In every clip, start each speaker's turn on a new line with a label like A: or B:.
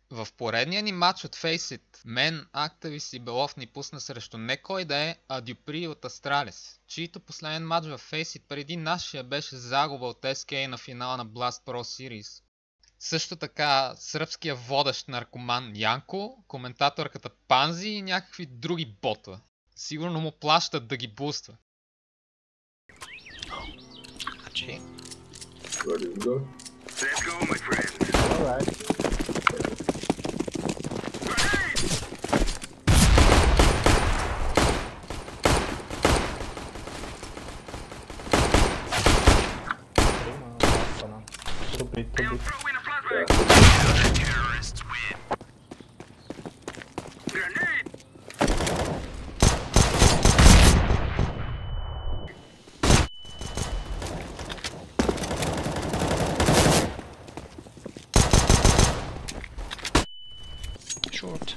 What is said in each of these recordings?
A: В поредния ни матч от Faceit, мен Actavis и Белов ни пусна срещу не кой да е, а Дюпри от Астралис, чийто последен матч в Faceit преди нашия беше загуба от SK на финала на Blast Pro Series. Също така сръбския водещ наркоман Янко, коментаторката Панзи и някакви други ботове. Сигурно му плащат да ги буства. Значи...
B: Ready to go?
C: Let's go, my friends.
B: Alright.
C: They'll throw in a flashbang. Terrorists win. Grenade.
D: Short.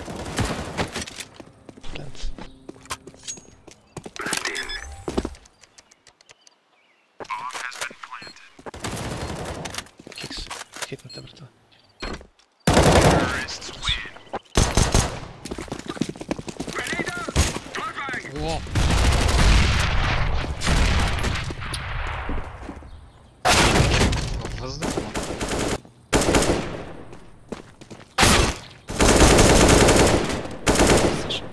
D: Plant.
C: Planting. Bomb has been planted.
D: Kicks. Hitnete mrtve.
C: Terrorists win. Grenade out. Flashbang.
A: О! Във въздуха.
D: Саша.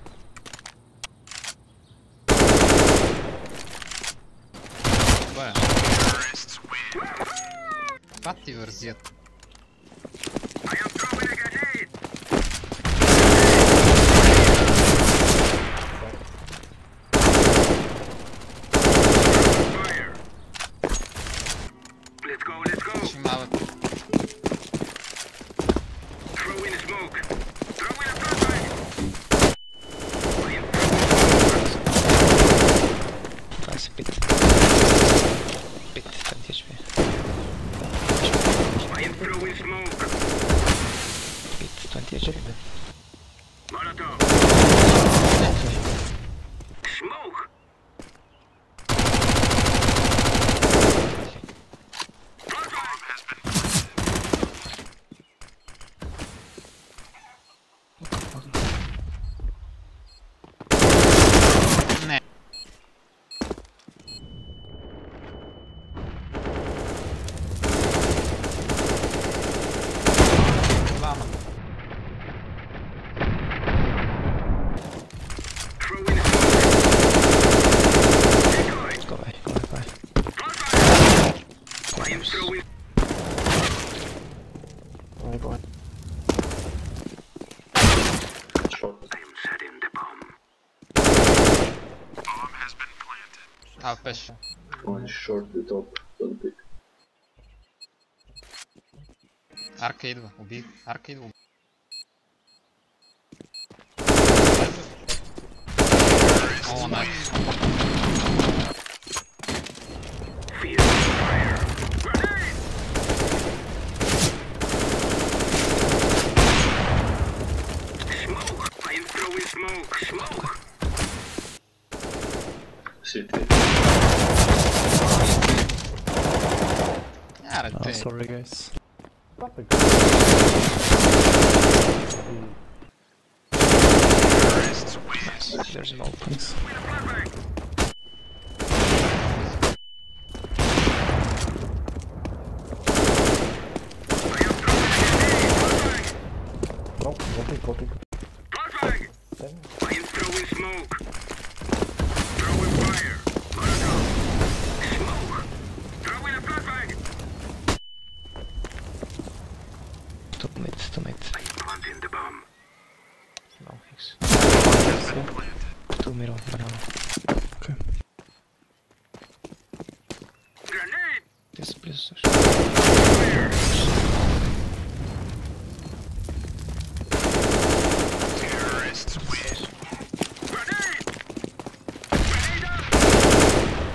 A: Това е.
C: Terrorists win.
A: Това ти вързят.
C: I am throwing a grenade. Fire. Let's go, let's go.
A: Шимава.
C: Throw in a smoke. Throw in a flashbang. I am
D: 20 pit. Pit, 20 HP.
C: throwing smoke.
D: Pit, 20 HP.
C: Molotov. Smoke. Bomb has been
A: Не. Двама.
C: throwing smoke. Decoy.
D: Go away, go away.
C: I am throwing.
D: Go away, go away.
B: Short.
C: I am setting the bomb. Bomb has been planted.
A: А, пеш.
B: One short the top. Don't pick.
A: Арка идва. Уби. Арка идва. О, найс.
C: Feel the fire. Grenade. Smoke. I am throwing smoke. Smoke.
B: City.
A: Аре, те.
D: Sorry guys.
C: Terrorists win.
D: There's no openings.
C: With a flashbang. I am throwing a grenade. Flashbang. Flashbang. I am throwing smoke. Throwing fire. Molotov. Smoke. Throwing a flashbang.
D: Two mid, two mid.
C: I am planting the bomb.
D: No hicks.
C: Has been planted.
D: Two middle, banana. Okay.
C: Grenade.
D: Yes, please.
C: Fire. Terrorists win. Grenade. Grenade out.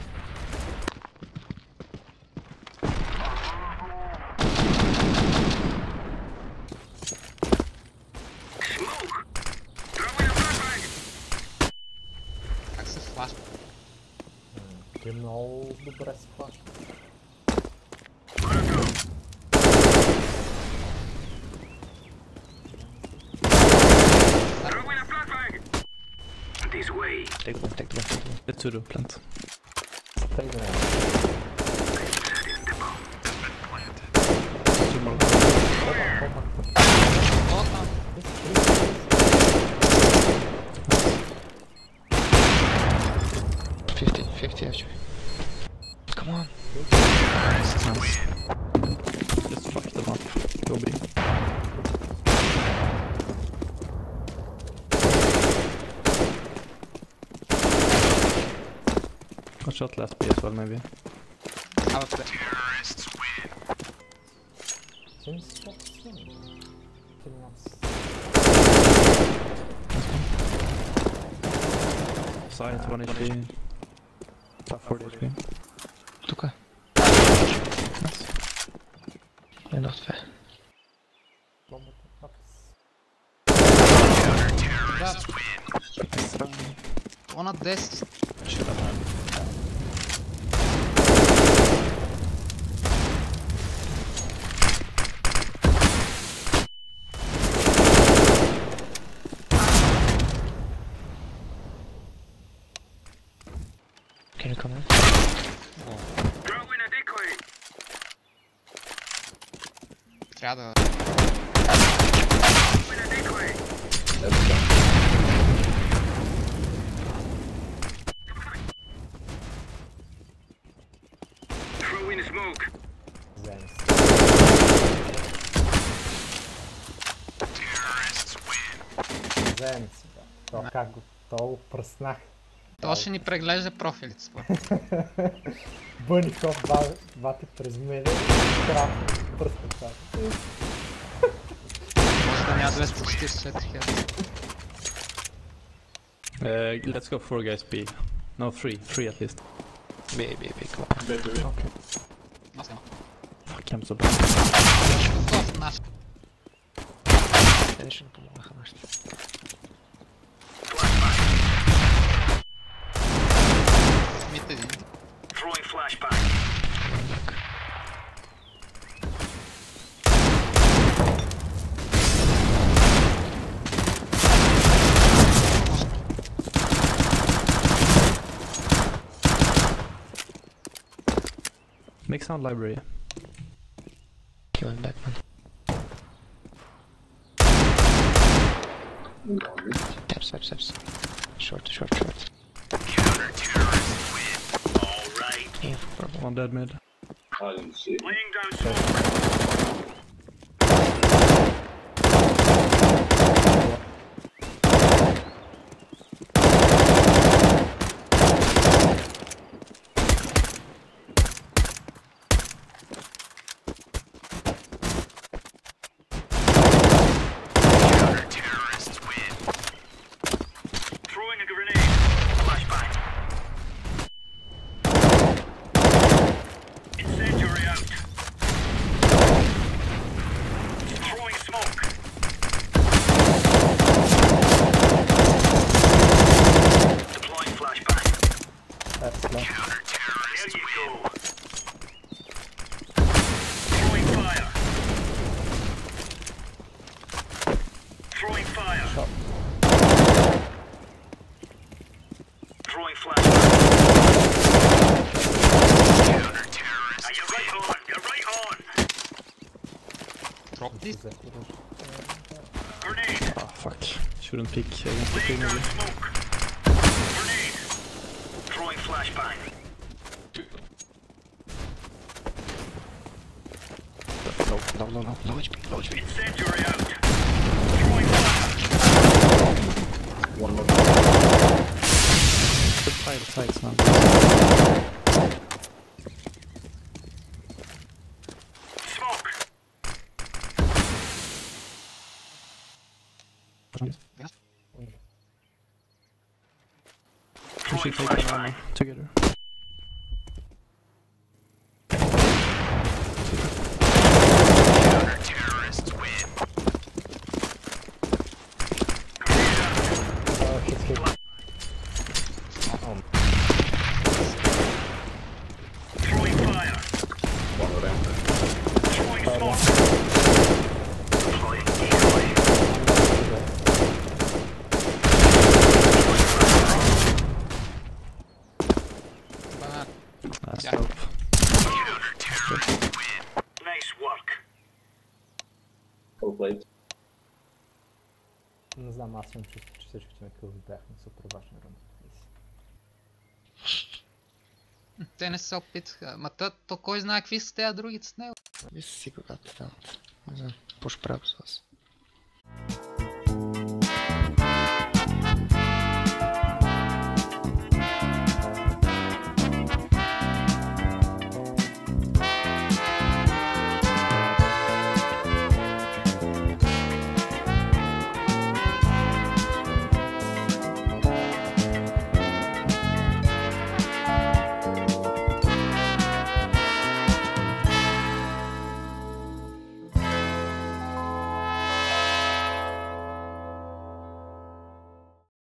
C: Smoke. Throwing a flashbang.
A: Как се флашва?
E: Ти много добре се флаш.
C: Molotov.
D: Take the one, take the one, take the one.
F: Get to the plant.
E: Take them.
F: Two more.
A: О, там.
D: 50 actually. Come on.
F: Nice. Just fuck them up. Go B. Got shot last B as well, maybe.
A: Абе, бе.
E: Seems that's killing us.
F: Side 1 HP. Top 40 HP.
D: Тука. Я nog twee.
E: Bombate ups.
A: Да, понад 10.
F: Shit up, man.
D: Can you come in?
C: Throw in a decoy.
A: Трябва да...
C: Throw in a decoy.
B: That's done.
C: Throw in smoke.
E: Zens. Zens. То как го... То пръснах.
A: То ще ни преглежда профилите, според.
E: Бъних оф бати през мене. Крапно. Пръснах това.
A: Може да няма 244 хиляди.
F: Let's go 4 guys B. No, 3 at least.
D: B, come on.
B: Maybe.
A: Аз няма.
F: Fuck, I'm so bad.
A: Това наш.
D: Те ще не помогнаха нашите.
A: Смит един.
C: Throwing flashbang.
F: Make sound library.
D: Killing Backman. Taps. Short.
C: Counter-terrorist win. All right.
D: Aim for purple.
F: One dead mid.
B: I didn't see.
C: Laying down smoke. Counter-terrorist win. Throwing a grenade. Flashbang. Incendiary out. Throwing smoke. Deploying flashbang.
E: That's not.
C: Counter-terrorist. There you go. Throwing fire. Throwing fire.
E: Shot.
C: Throwing flashbang. Counter-terrorist. You're right on. You're right on.
A: Drop this.
C: Grenade.
F: Ah, fuck. Shouldn't pick against the
C: Laying
F: team
C: down
F: maybe.
C: smoke. Grenade. Throwing flashbang.
D: Low HP.
C: Incendiary out. Throwing fire.
B: One more.
F: Good sides now.
C: Smoke.
F: We should take them ammo together.
C: Counter-terrorists win.
E: Oh, he's hit.
C: Throwing fire.
B: One ramp.
C: Throwing smoke. Deploying decoy.
B: Well played.
E: Не знам, аз съм чувство, че всичките на килли бяхме супер важни рано.
A: Те не се опитаха. Ма то кой знае какви са тези другите с него?
D: Вие си го гатите там. Не знам. Push prep с вас.